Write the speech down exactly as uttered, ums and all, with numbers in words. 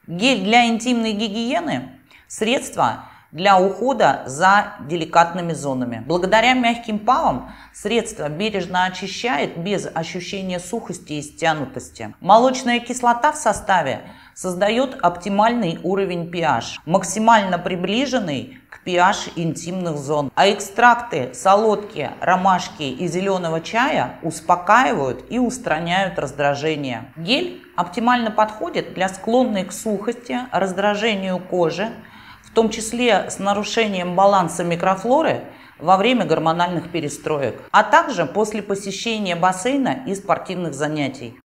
Гель для интимной гигиены – средство для ухода за деликатными зонами. Благодаря мягким палам средство бережно очищает без ощущения сухости и стянутости. Молочная кислота в составе создает оптимальный уровень pH, максимально приближенный к pH интимных зон. А экстракты солодки, ромашки и зеленого чая успокаивают и устраняют раздражение. Гель оптимально подходит для склонной к сухости, раздражению кожи, в том числе с нарушением баланса микрофлоры во время гормональных перестроек, а также после посещения бассейна и спортивных занятий.